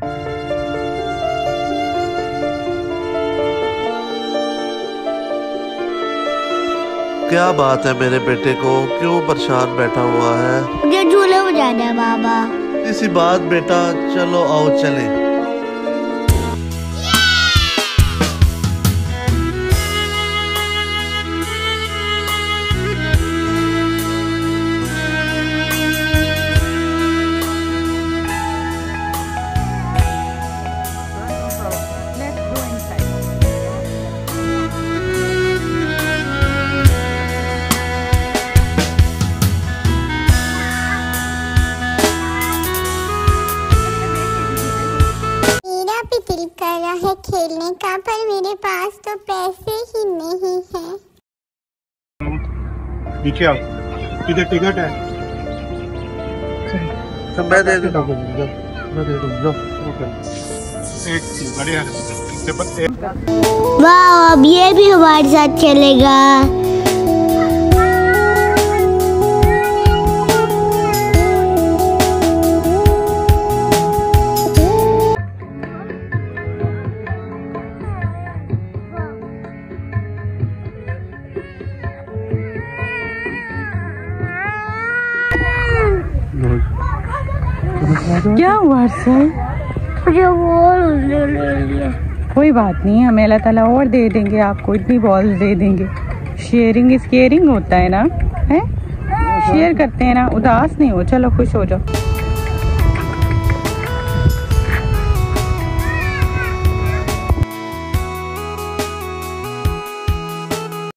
क्या बात है, मेरे बेटे को क्यों परेशान बैठा हुआ है? मुझे झूले में जाना है बाबा। इसी बात बेटा, चलो आओ चले। दिल कर रहा है खेलने का, पर मेरे पास तो पैसे ही नहीं हैं। नीचे आओ, किधर टिकट है? तो मैं दे दूँ, मैं दे दूँ। वाह, अब ये भी हमारे साथ चलेगा। क्या हुआ सर? मुझे बॉल ले लिया। कोई बात नहीं, हमें अल्लाह ताला और दे देंगे, आपको इतनी बॉल दे देंगे। शेयरिंग इज केयरिंग होता है ना, है? शेयर करते हैं ना, उदास नहीं हो, चलो खुश हो जाओ।